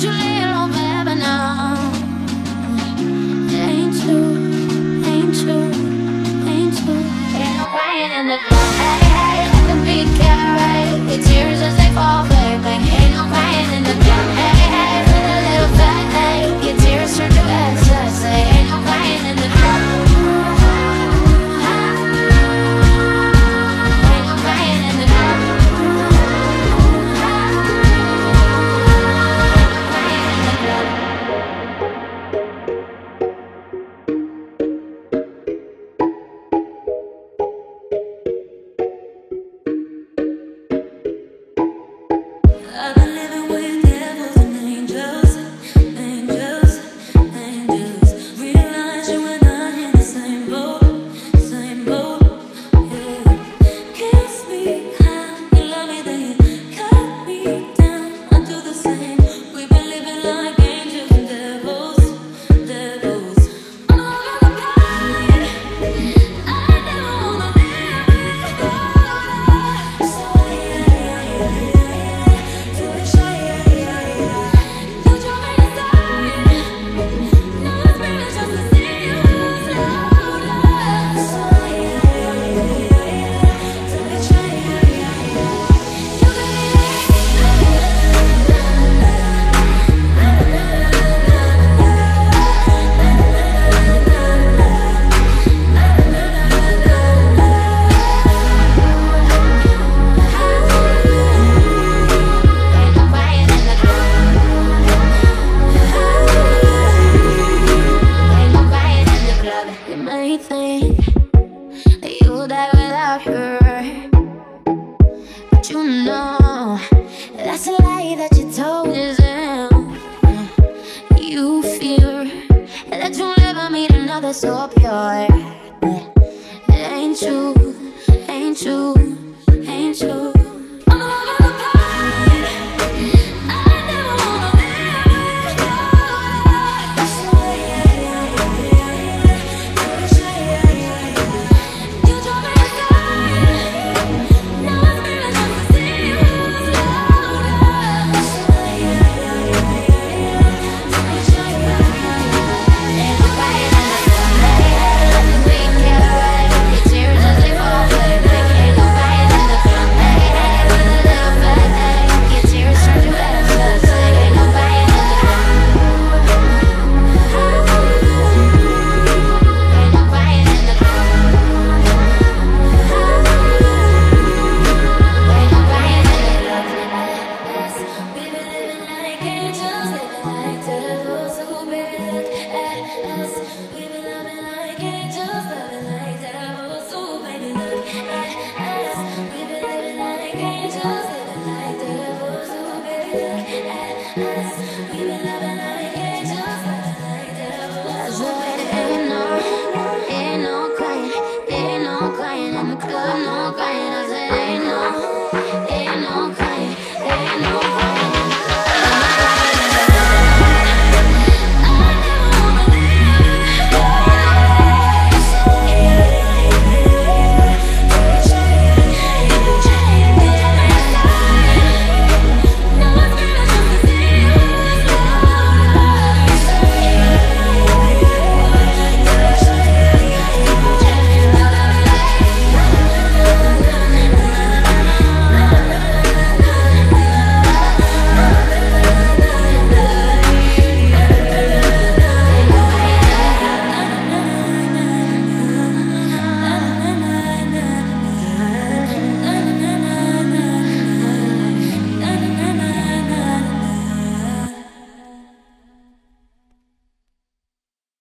you lay alone forever now. Ain't true, ain't true, ain't true. Ain't no crying in the club. Hey, hey, let the beat get right. Your tears as they fall back. Ain't no crying in the club. Hey, hey, let a little fat. Hey, your tears turn to excess. Ain't no crying in the club. Ain't no crying in the club. I've been living with devils and angels, angels, angels. Realize you and I in the same boat, same boat. Yeah. Kiss me how you love me, then you cut me down. I do the same. We've been living like angels and devils, devils. Oh my God, I never wanna live without. So you may think that you'll die without her, but you know that's a lie that you told yourself. You fear that you'll never meet another so pure. It ain't true, ain't true, ain't true.